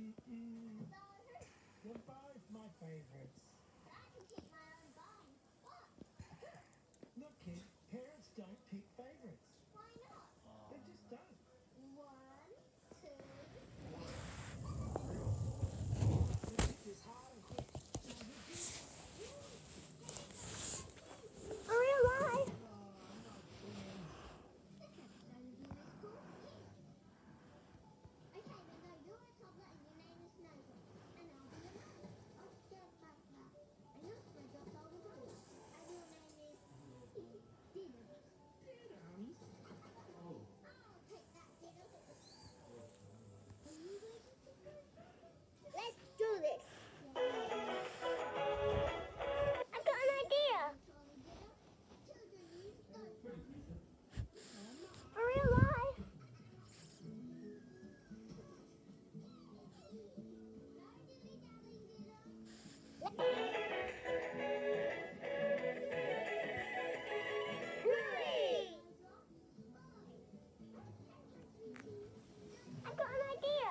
They're both my favourites. I can pick my own bone. What? Look, kid, parents don't pick favourites. Why not? They just don't. 1, 2. It's hard and quick. Are we alive? Let's do this. I got an idea. Are we alive? I got an idea.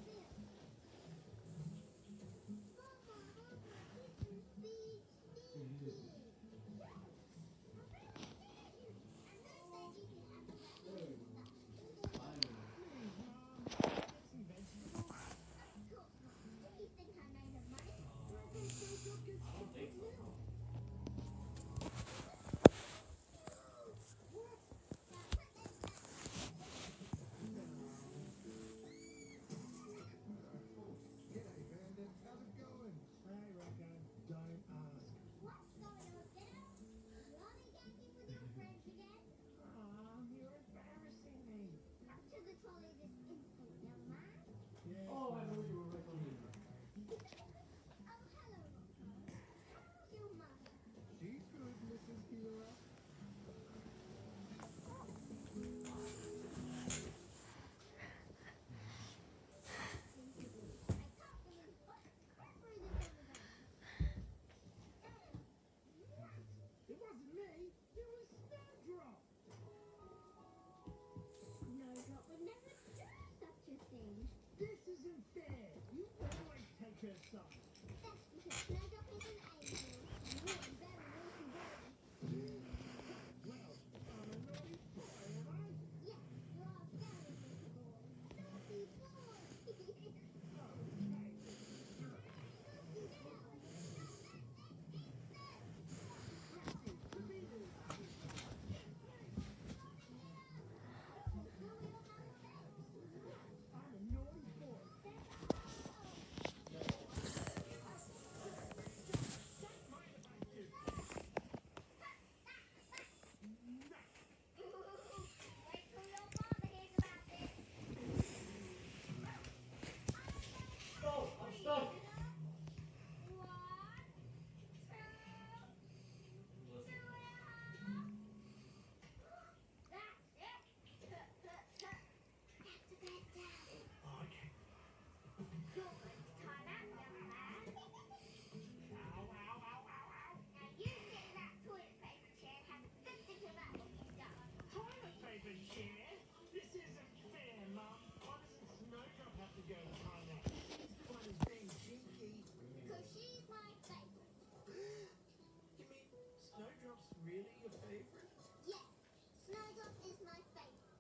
Really your favourite? Yes, Snowdrop is my favourite.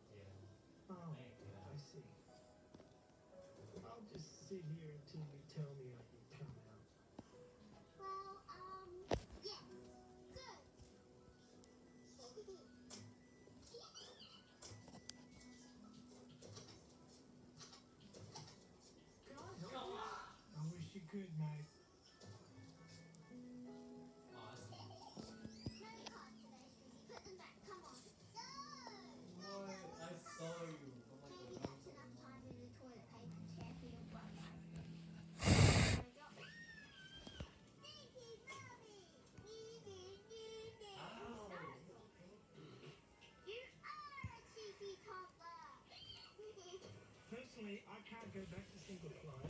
Oh, I see. I'll just sit here until you tell me I can come out. Well, yes. Good. Can I help you? I wish you could, mate. No cards today, Squeaky. Put them back. Come on. Go! What? I saw you. Oh my Maybe god. that's enough time in the toilet paper chair for your brother. Snowdrop. Sneaky Bobby! Ow. You are a cheeky toddler! Personally, I can't go back to single flight.